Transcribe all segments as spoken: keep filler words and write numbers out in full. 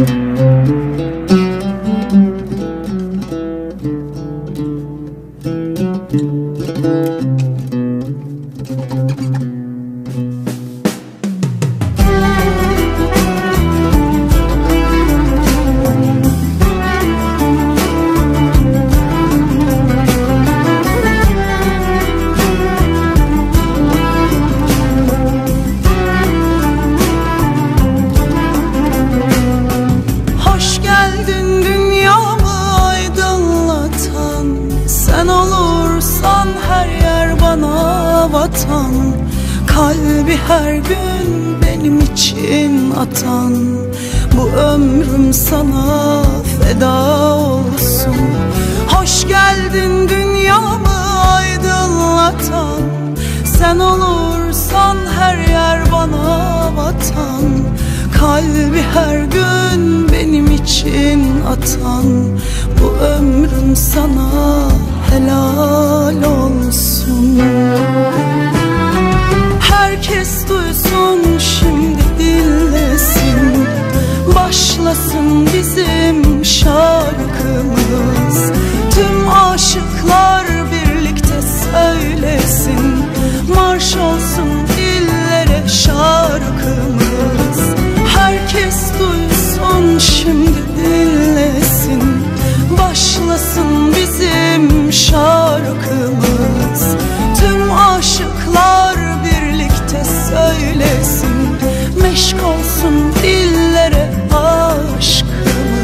Kalbi her gün benim için atan, bu ömrüm sana feda olsun. Hoş geldin dünyamı aydınlatan, sen olursan her yer bana vatan. Kalbi her gün benim için atan, bu ömrüm sana helal olsun. Herkes duysun şimdi dinlesin, başlasın bizim şarkımız. Tüm aşıklar birlikte söylesin, marş olsun dillere şarkımız. Herkes duysun şimdi dinlesin, başlasın bizim şarkımız. Tüm aşıklar birlikte söylesin, meşk olsun dillere aşkımız.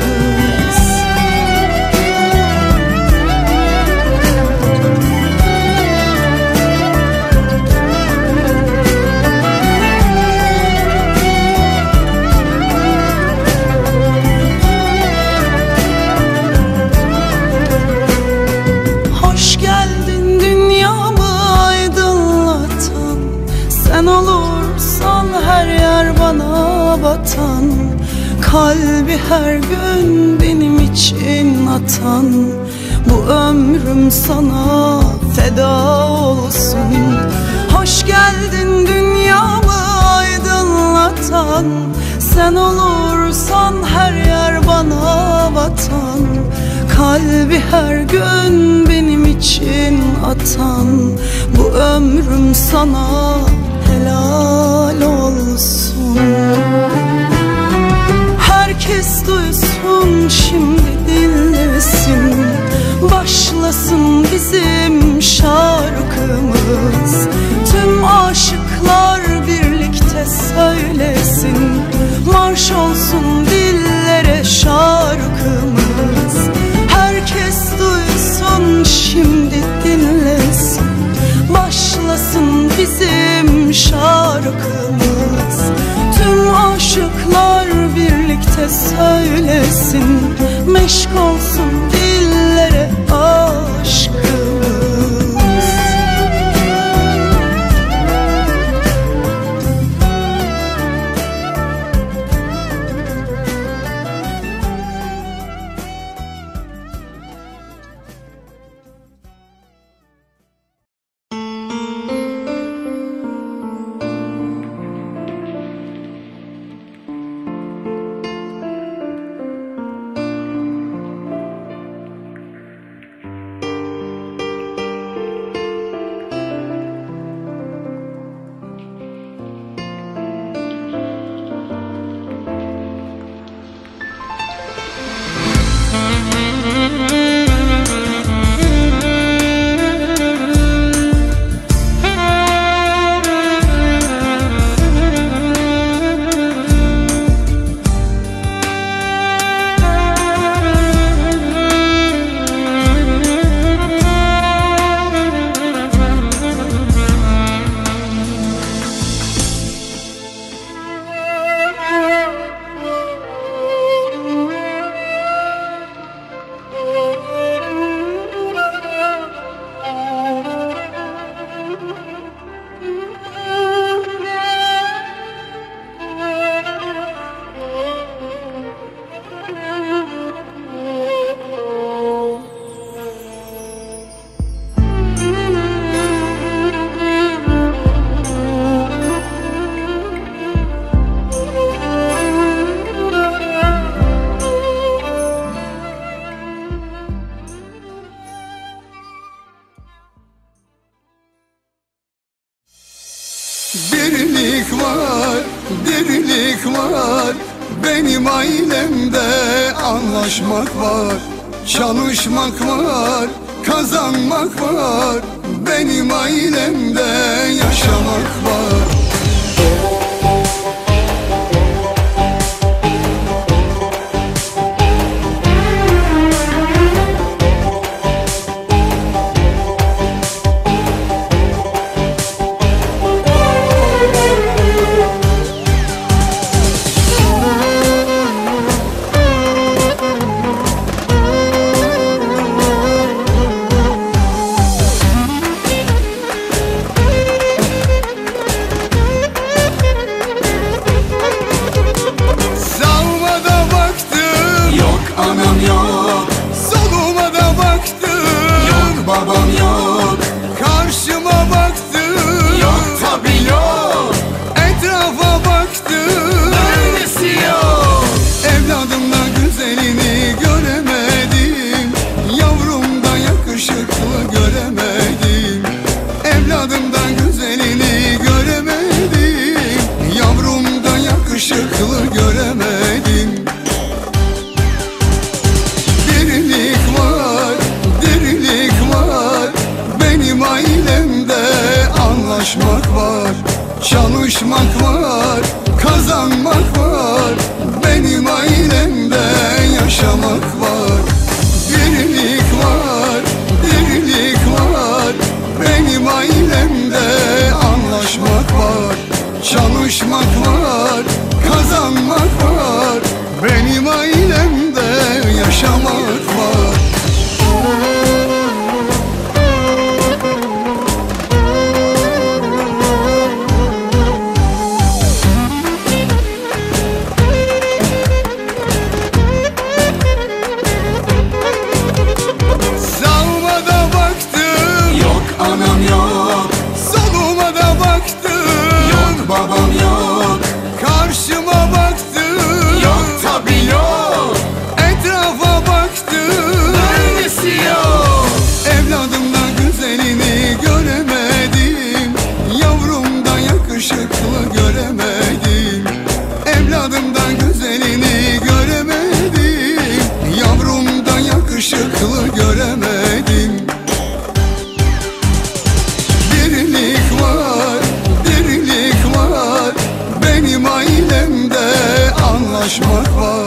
Hoş geldin dünyamı aydınlatan, sen olursan her yer bana vatan. Kalbi her gün benim için atan, bu ömrüm sana feda olsun. Hoş geldin dünyamı aydınlatan, sen olursan her yer bana vatan. Kalbi her gün benim için atan, bu ömrüm sana helal olsun. Herkes duysun şimdi dinlesin, başlasın bizim şarkımız. Tüm aşıklar birlikte söylesin, marş olsun dillere şarkımız. Herkes duysun şimdi dinlesin, başlasın bizim şarkımız. Tüm aşıklar birlikte söylesin, meşk olsun dillere aşkımız. Birlik var, dirlik var. Benim ailemde anlaşmak var, çalışmak var, kazanmak var. Benim ailemde yaşamak var. Anam yok, soluma da baktım, yok babam yok, karşıma baktım, yok tabi yok, etrafa baktım, öylesi yok. Evladımdan güzelini göremedim, yavrumdan yakışıklı göremedim. Evladımdan güzelini göremedim, yavrumdan yakışıklı göremedim. Anlaşmak var, çalışmak var, kazanmak var. Benim ailemde yaşamak var. Birlik var, dirlik var. Benim ailemde anlaşmak var, çalışmak var, kazanmak var. Benim ailemde yaşamak var. Anam yok, soluma da baktım, yok babam yok, karşıma baktım, yok tabi yok, etrafa baktım, öylesi yok. Evladımdan güzelini göremedim, yavrumdan yakışıklı göremedim. Evladımdan güzelini göremedim, yavrumdan yakışıklı göremedim. Birlik var, dirlik var. Benim ailemde anlaşmak var,